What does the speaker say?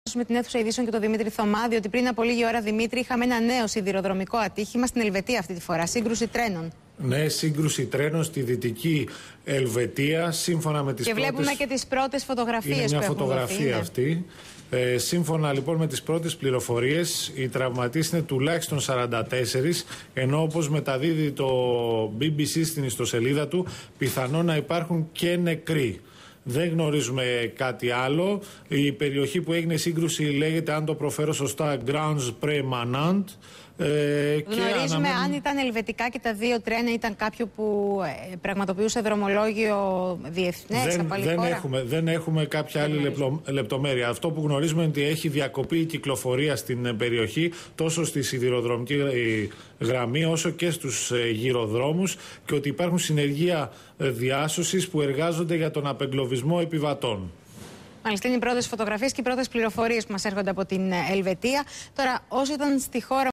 Με την αίθουσα ειδήσεων και τον Δημήτρη Θωμά, διότι πριν από λίγη ώρα, Δημήτρη, είχαμε ένα νέο σιδηροδρομικό ατύχημα στην Ελβετία αυτή τη φορά. Σύγκρουση τρένων. Ναι, σύγκρουση τρένων στη Δυτική Ελβετία, σύμφωνα με τις και πρώτες... βλέπουμε και τις πρώτες φωτογραφίες που έχουν δοθεί. Είναι μια φωτογραφία αυτή. Σύμφωνα λοιπόν με τις πρώτες πληροφορίες, οι τραυματίες είναι τουλάχιστον 44, ενώ όπως μεταδίδει το BBC στην ιστοσελίδα του, πιθανόν να υπάρχουν και νεκροί. Δεν γνωρίζουμε κάτι άλλο. Η περιοχή που έγινε σύγκρουση λέγεται, αν το προφέρω σωστά, Grange Prémanant. Γνωρίζουμε αν ήταν ελβετικά και τα δύο τρένα, ήταν κάποιο που πραγματοποιούσε δρομολόγιο διεθνές από άλλη χώρα. Δεν έχουμε κάποια άλλη λεπτομέρεια. Αυτό που γνωρίζουμε είναι ότι έχει διακοπεί η κυκλοφορία στην περιοχή, τόσο στη σιδηροδρομική γραμμή όσο και στους γυροδρόμους, και ότι υπάρχουν συνεργεία διάσωσης που εργάζονται για τον απεγκλωβισμό επιβατών. Μάλιστα, είναι οι πρώτες φωτογραφίες και οι πρώτες πληροφορίες που μας έρχονται από την Ελβετία. Τώρα, όσοι ήταν στη χώρα